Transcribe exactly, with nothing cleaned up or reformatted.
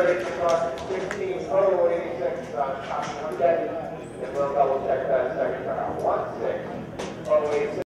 thirty across sixteen oh eighty-six on copy one deck. And we'll double check that second turnout. one six oh eight six.